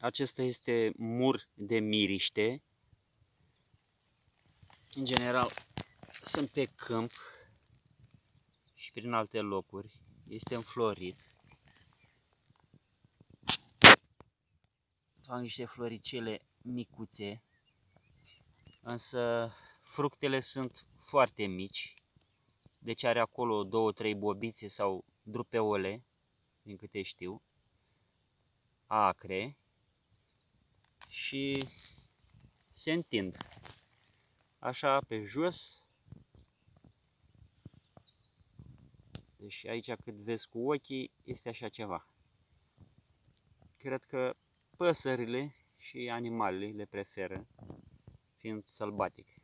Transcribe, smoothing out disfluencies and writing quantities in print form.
Acesta este mur de miriște. În general sunt pe câmp și prin alte locuri. Este înflorit. Fac niște floricele micuțe, însă fructele sunt foarte mici. Deci are acolo 2-3 bobițe sau drupeole, din câte știu, acre, și se întind așa pe jos. Deci aici, cât vezi cu ochii, este așa ceva. Cred că păsările și animalele le preferă, fiind sălbatic.